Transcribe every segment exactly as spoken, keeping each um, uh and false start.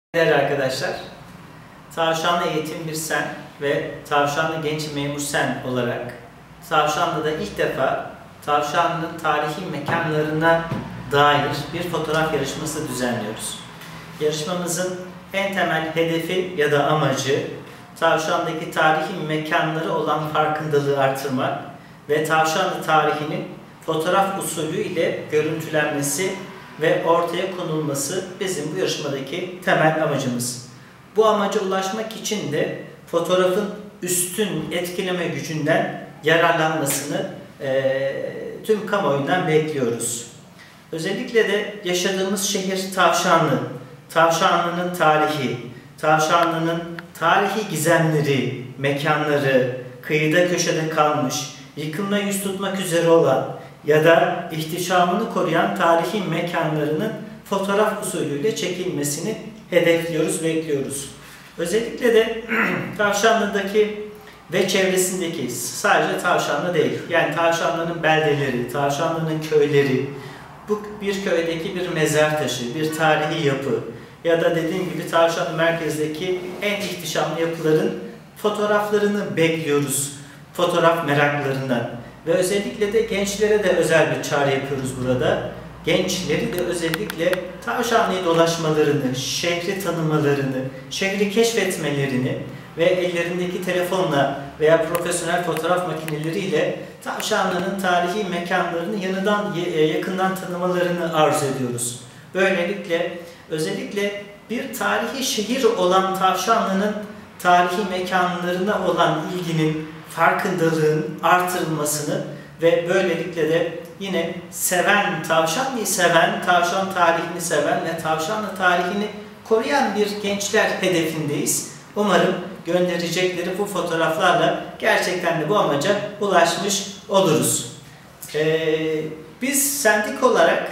Değerli arkadaşlar, Tavşanlı Eğitim Bir Sen ve Tavşanlı Genç Memur Sen olarak Tavşanlı'da ilk defa Tavşanlı'nın tarihi mekanlarına dair bir fotoğraf yarışması düzenliyoruz. Yarışmamızın en temel hedefi ya da amacı Tavşanlı'daki tarihi mekanları olan farkındalığı artırmak ve Tavşanlı tarihinin fotoğraf usulü ile görüntülenmesi ve ortaya konulması bizim bu yarışmadaki temel amacımız. Bu amaca ulaşmak için de fotoğrafın üstün etkileme gücünden yararlanmasını e, tüm kamuoyundan bekliyoruz. Özellikle de yaşadığımız şehir Tavşanlı, Tavşanlı'nın tarihi, Tavşanlı'nın tarihi gizemleri, mekanları, kıyıda köşede kalmış, yıkımla yüz tutmak üzere olan ya da ihtişamını koruyan tarihi mekanlarının fotoğraf usulüyle çekilmesini hedefliyoruz, bekliyoruz. Özellikle de Tavşanlı'daki ve çevresindeki, sadece Tavşanlı değil, yani Tavşanlı'nın beldeleri, Tavşanlı'nın köyleri, bu bir köydeki bir mezar taşı, bir tarihi yapı ya da dediğim gibi Tavşanlı merkezdeki en ihtişamlı yapıların fotoğraflarını bekliyoruz, fotoğraf meraklarından. Ve özellikle de gençlere de özel bir çağrı yapıyoruz burada. Gençleri de özellikle Tavşanlı'yı dolaşmalarını, şehri tanımalarını, şehri keşfetmelerini ve ellerindeki telefonla veya profesyonel fotoğraf makineleriyle Tavşanlı'nın tarihi mekanlarını yanından, yakından tanımalarını arzu ediyoruz. Böylelikle özellikle bir tarihi şehir olan Tavşanlı'nın tarihi mekanlarına olan ilginin, farkındalığın artırılmasını ve böylelikle de yine seven, Tavşanlı'yı seven, Tavşan tarihini seven ve Tavşanlı tarihini koruyan bir gençler hedefindeyiz. Umarım gönderecekleri bu fotoğraflarla gerçekten de bu amaca ulaşmış oluruz. Ee, biz sendik olarak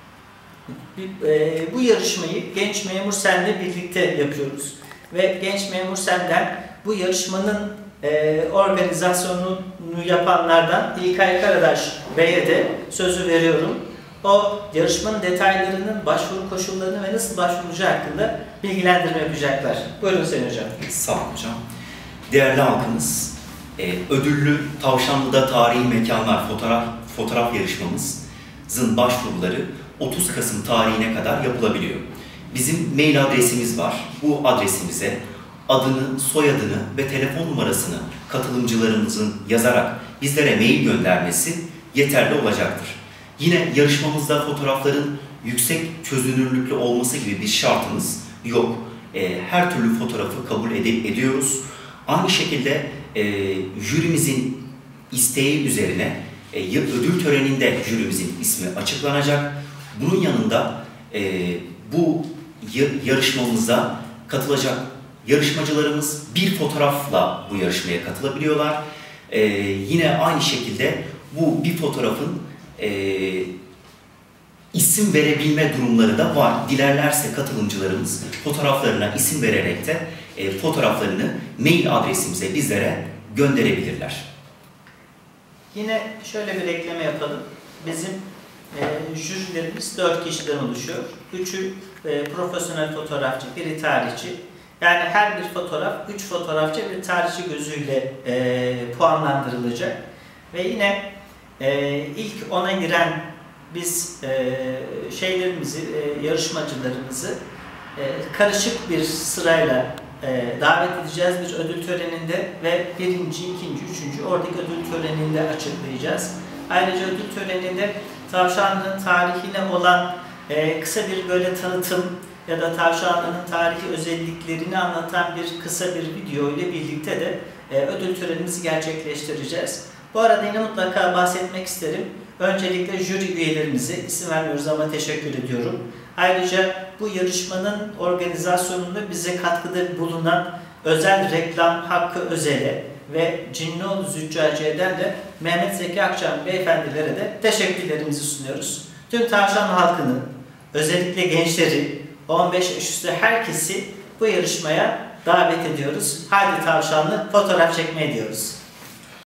e, bu yarışmayı Genç Memur Sen'le birlikte yapıyoruz. Ve Genç Memur Sen'den bu yarışmanın e, organizasyonunu yapanlardan İlkay Karadaş Bey'e de sözü veriyorum. O yarışmanın detaylarının, başvuru koşullarını ve nasıl başvuracağı hakkında bilgilendirme yapacaklar. Buyurun Sayın Hocam. Sağ olun hocam. Değerli halkımız, e, ödüllü Tavşanlı'da Tarihi Mekanlar fotoğraf, fotoğraf yarışmamızın başvuruları otuz Kasım tarihine kadar yapılabiliyor. Bizim mail adresimiz var. Bu adresimize adını, soyadını ve telefon numarasını katılımcılarımızın yazarak bizlere mail göndermesi yeterli olacaktır. Yine yarışmamızda fotoğrafların yüksek çözünürlüklü olması gibi bir şartımız yok. E, her türlü fotoğrafı kabul ed ediyoruz. Aynı şekilde e, jürimizin isteği üzerine e, ödül töreninde jürimizin ismi açıklanacak. Bunun yanında e, bu yarışmamıza katılacak yarışmacılarımız bir fotoğrafla bu yarışmaya katılabiliyorlar. Ee, yine aynı şekilde bu bir fotoğrafın e, isim verebilme durumları da var. Dilerlerse katılımcılarımız fotoğraflarına isim vererek de e, fotoğraflarını mail adresimize bizlere gönderebilirler. Yine şöyle bir ekleme yapalım. Bizim e, jürilerimiz dört kişiden oluşuyor. Üçü e, profesyonel fotoğrafçı, biri tarihçi. Yani her bir fotoğraf, üç fotoğrafçı bir tarihçi gözüyle e, puanlandırılacak. Ve yine e, ilk ona giren biz e, şeylerimizi, e, yarışmacılarımızı e, karışık bir sırayla e, davet edeceğiz bir ödül töreninde ve birinci, ikinci, üçüncü oradaki ödül töreninde açıklayacağız. Ayrıca ödül töreninde Tavşanlı'nın tarihine olan e, kısa bir böyle tanıtım ya da Tavşanlı'nın tarihi özelliklerini anlatan bir kısa bir video ile birlikte de e, ödül törenimizi gerçekleştireceğiz. Bu arada yine mutlaka bahsetmek isterim. Öncelikle jüri üyelerimize, isim vermiyoruz ama teşekkür ediyorum. Ayrıca bu yarışmanın organizasyonunda bize katkıda bulunan özel reklam hakkı özele ve Cinlioğlu Züccaciye'den de Mehmet Zeki Akçam beyefendilere de teşekkürlerimizi sunuyoruz. Tüm Tavşanlı halkının, özellikle gençleri, on beş yaş üstü herkesi bu yarışmaya davet ediyoruz. Haydi Tavşanlı fotoğraf çekmeye diyoruz.